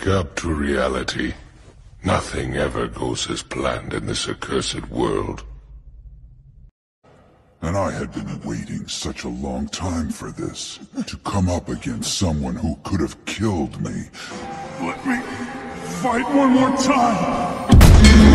Wake up to reality. Nothing ever goes as planned in this accursed world. And I had been waiting such a long time for this. To come up against someone who could have killed me. Let me fight one more time!